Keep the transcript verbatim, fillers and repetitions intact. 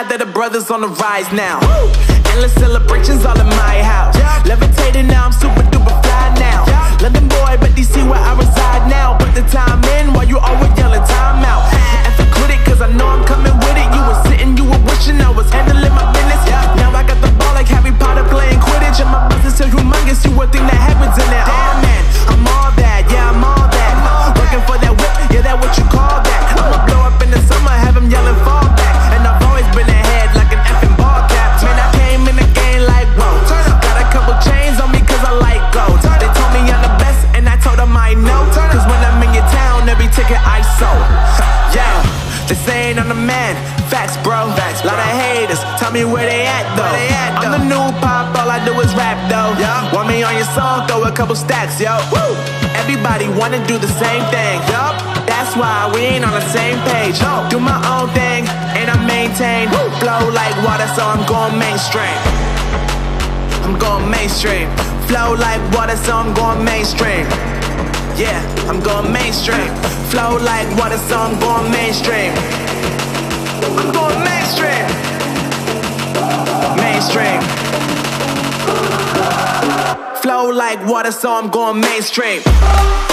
glad that the brothers on the rise now. Woo! Endless celebrations all in my house. Yeah. Levitating now, I'm super duper fly now. Yeah. London boy, but D C where I reside now. Put the time in while you always yelling time out. And for quit it, cause I know I'm coming with it. You were sitting, you were wishing I was handling my business. Yeah. Now I got the ball like Harry Potter playing Quidditch. And my business is humongous, you would think that happens in it. Oh man, I'm all that, yeah, I'm all that. Working for that whip, yeah, that what you call that. I'ma blow up in the summer, have them yelling fall back. And I've always been ahead like an effing ball cap. Man, I came in the game like, whoa. Got a couple chains on me cause I like gold. They told me I'm the best and I told them I know. Cause when I'm in your town, every ticket I sold. Yeah, they saying I'm the man. Facts, bro. Facts, lot of haters. Tell me where they at though. They at, though. I'm the new pop, all I do is rap though. Yeah. Want me on your song? Throw a couple stacks, yo. Woo! Everybody wanna do the same thing. Yup. That's why we ain't on the same page. No. Do my own thing and I maintain. Woo! Flow like water, so I'm going mainstream. I'm going mainstream. Flow like water, so I'm going mainstream. Yeah, I'm going mainstream. Flow like water, so I'm going mainstream. I'm going mainstream. Mainstream. Flow like water, so I'm going mainstream.